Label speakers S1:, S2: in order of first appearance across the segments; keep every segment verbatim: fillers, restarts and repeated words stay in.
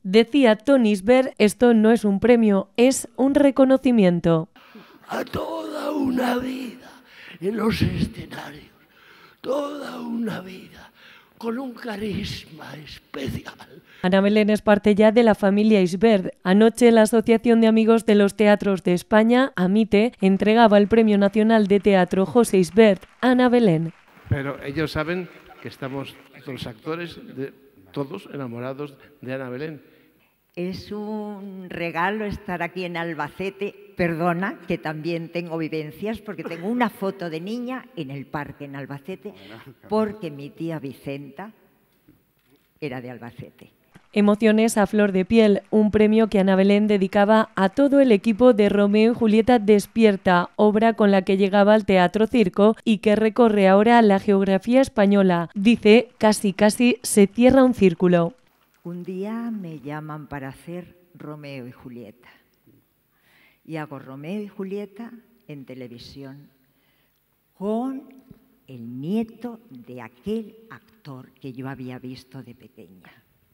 S1: Decía Toni Isbert, esto no es un premio, es un reconocimiento.
S2: A toda una vida en los escenarios, toda una vida con un carisma especial.
S1: Ana Belén es parte ya de la familia Isbert. Anoche la Asociación de Amigos de los Teatros de España, AMITE, entregaba el Premio Nacional de Teatro José Isbert a Ana Belén.
S3: Pero ellos saben que estamos los actores de, todos enamorados de Ana Belén.
S4: Es un regalo estar aquí en Albacete. Perdona, que también tengo vivencias, porque tengo una foto de niña en el parque en Albacete, porque mi tía Vicenta era de Albacete.
S1: Emociones a flor de piel, un premio que Ana Belén dedicaba a todo el equipo de Romeo y Julieta Despierta, obra con la que llegaba al Teatro Circo y que recorre ahora la geografía española. Dice, casi casi se cierra un círculo.
S4: Un día me llaman para hacer Romeo y Julieta. Y hago Romeo y Julieta en televisión con el nieto de aquel actor que yo había visto de pequeña.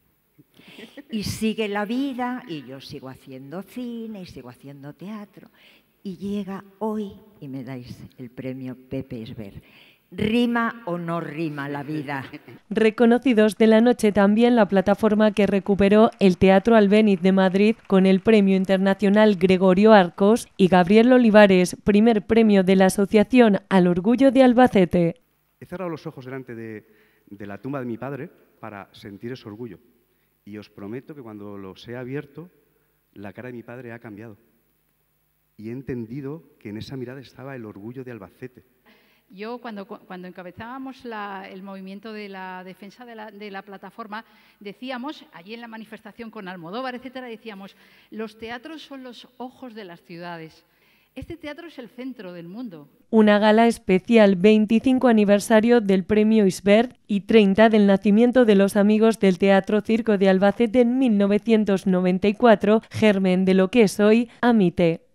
S4: Y sigue la vida y yo sigo haciendo cine y sigo haciendo teatro. Y llega hoy y me dais el premio Pepe Isbert. ¿Rima o no rima la vida?
S1: Reconocidos de la noche también la plataforma que recuperó el Teatro Albéniz de Madrid con el Premio Internacional Gregorio Arcos y Gabriel Olivares, primer premio de la Asociación al Orgullo de Albacete.
S5: He cerrado los ojos delante de, de la tumba de mi padre para sentir ese orgullo. Y os prometo que cuando los he abierto, la cara de mi padre ha cambiado. Y he entendido que en esa mirada estaba el orgullo de Albacete.
S6: Yo, cuando, cuando encabezábamos la, el movimiento de la defensa de la, de la plataforma, decíamos, allí en la manifestación con Almodóvar, etcétera, decíamos, los teatros son los ojos de las ciudades. Este teatro es el centro del mundo.
S1: Una gala especial, veinticinco aniversario del Premio Isbert y treinta del nacimiento de los amigos del Teatro Circo de Albacete en mil novecientos noventa y cuatro, germen de lo que es hoy AMITE.